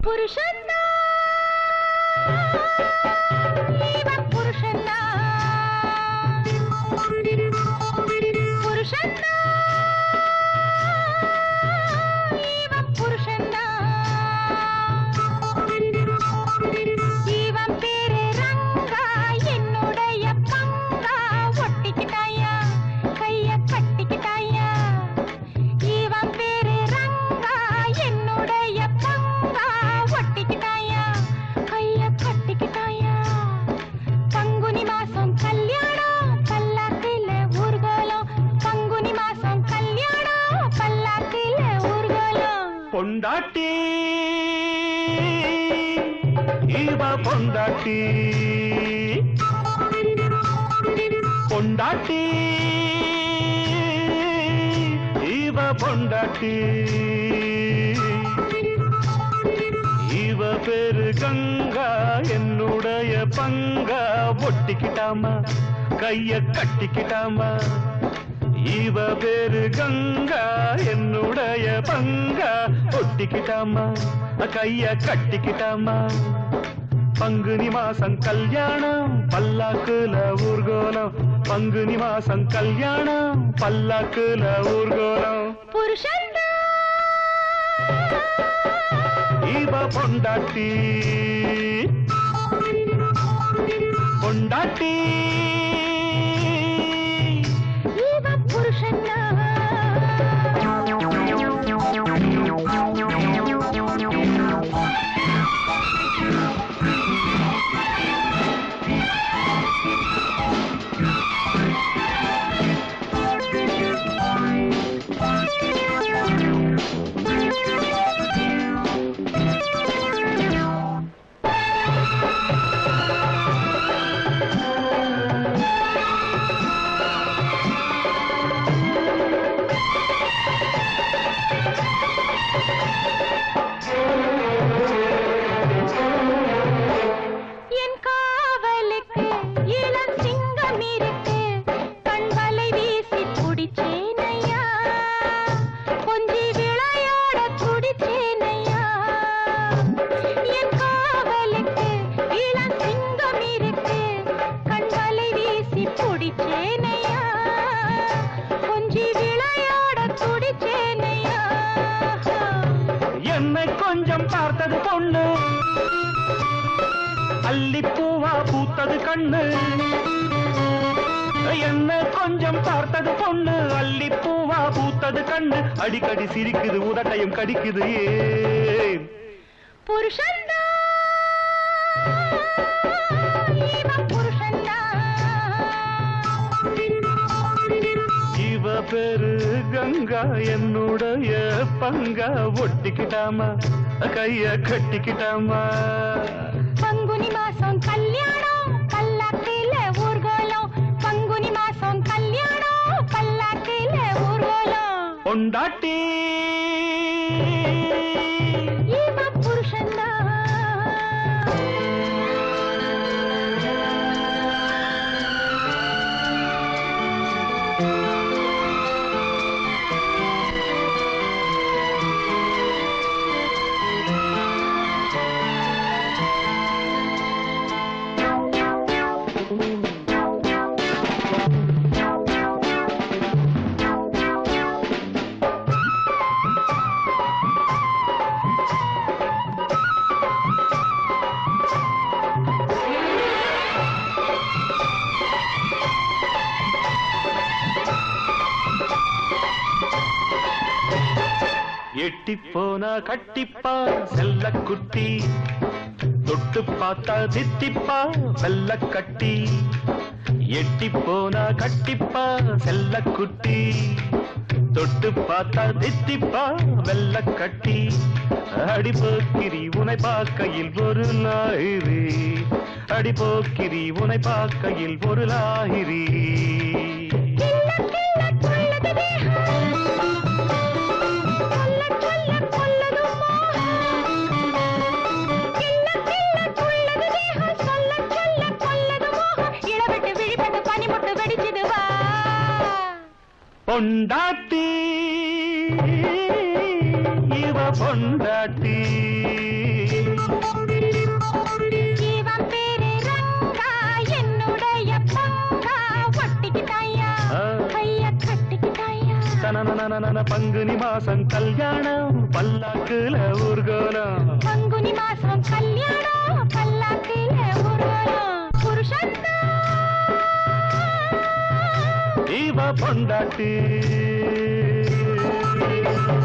புருஷன்னா இவன் புருஷன்னா புருஷன்னா இவன் புருஷன்னா இவன் பேரு ரங்கா என்னுடைய பங்கா ஒட்டிக்கிட்டாயா கைய கட்டிக்கிட்டாயா இவன் பேரு ரங்கா என்னுடைய பங்கா ஒட்டிக்கிட்டாயா கைய கட்டிக்கிட்டாயா பங்குனி மாசம் கல்யாணம் பல்லாக்கில ஊர்கோலம் பங்குனி மாசம் கல்யாணம் பல்லாக்கில ஊர்கோலம் பொண்டாட்டி இவ பொண்டாட்டி பொண்டாட்டி இவ பொண்டாட்டி இவ பேரு கங்கா என்னுடைய பங்கா ஒட்டிக்கிட்டாமா கைய கட்டிக்கிட்டாமா இவ பேரு கங்கா என்னுடைய பங்கா ஒட்டிக்கிட்டாமா கைய கட்டிக்கிட்டாமா பங்குனி மாசம் கல்யாணம் பல்லாக்குல ஊர்கோலம் பங்குனி மாசம் கல்யாணம் பல்லாக்குல ஊர்கோலம் புருஷன்னா இவ பொண்டாட்டி பொண்டாட்டி இவன் புருஷன்னா என் காவலுக்கு இளம் சிங்கம் இருக்கு கண்வலை வீசி குடிச்சேனையா கொஞ்சி விளையாட குடிச்சேனையா என் காவலுக்கு இளம் சிங்கம் இருக்கு கண்வலை வீசி குடிச்சேனையா கொஞ்சி விளையாட குடிச்சேனையா என்னை கொஞ்சம் பார்த்தது பொண்ணு அல்லிப்பூவா பூத்தது கண்ணு என்ன கொஞ்சம் பார்த்தது பொண்ணு அல்லிப்பூவா பூத்தது கண்ணு அடிக்கடி சிரிக்குது உதட்டையும் கடிக்குது ஏன் புருஷன்னா இவன் புருஷன்னா இவ பேரு கங்கா என்னுடைய பங்கா ஒட்டிக்கிட்டாமா கைய கட்டிக்கிட்டாமா பங்குனி மாசம் கல்யாணம் பல்லாக்கில ஊர்கோலம் பங்குனி மாசம் கல்யாணம் பல்லாக்கில ஊர்கோலம் பொண்டாட்டி இவன் புருஷன்னா எட்டி போனா கட்டிப்பா செல்ல குட்டி தொட்டு பார்த்தா தித்திப்பா வெள்ள கட்டி எட்டி போனா கட்டிப்பா செல்ல குட்டி தொட்டு பார்த்தா தித்திப்பா வெள்ள கட்டி அடிபோக்கிரி உனை பார்க்கையில் ஒரு லாயிரி அடிபோக்கிரி உனை பார்க்கையில் ஒரு லாயிரி பொண்டாட்டி இவ பொண்டாட்டி தனனனனன பங்குனி மாசம் கல்யாணம் பல்லாக்குல ஊர்கோலம் பங்குனி மாசம் கல்யாணம் பல்லாக்குல ஊர்வலம் புருஷன்னா இவ பொண்டாட்டி